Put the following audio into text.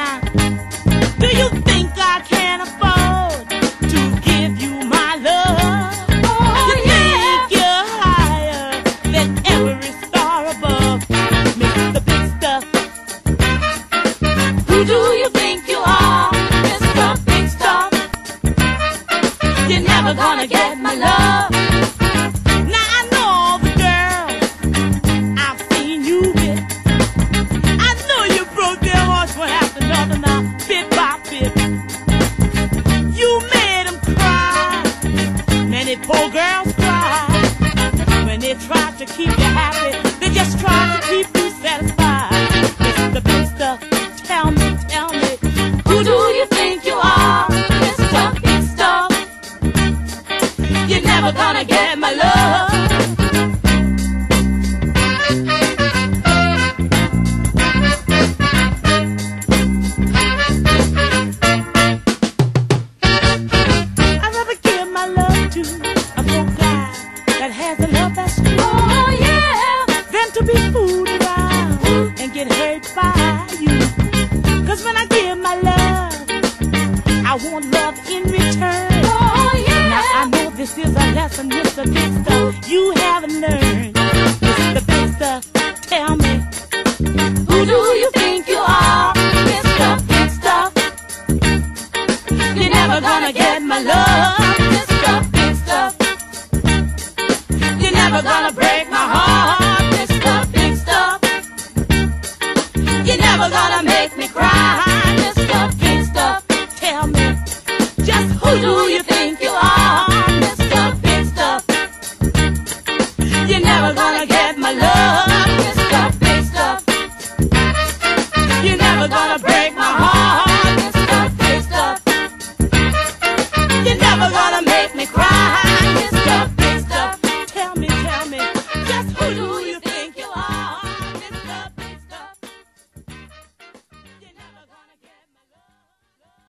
mine. Do you think I can afford to give you my love? You think you're higher than every star above, Mr. Big Stuff? Who do you think you are, Mr. Big Stuff? You're never gonna get my love. Now I know all the girls I've seen you with. I know you broke their hearts one after another now, bit by bit. You made them cry. Many poor girls cry. When they try to keep you happy, they just try to keep you satisfied. Mr. Big Stuff, tell me, who do you think you are, Mr. Big Stuff? You're never gonna get my love. I'd rather give my love to a broke guy that has a love that's true. Oh yeah, than to be fooled around and get hurt by you. 'Cause when I give my love, I want love in return. Oh yeah. Now I know this is a lesson, Mr. Big Stuff, you haven't learned. Mr. Big Stuff, tell me, who do you think you are, Mr. Big Stuff? You're never gonna get my love, Mr. Big Stuff. You're never gonna break my heart.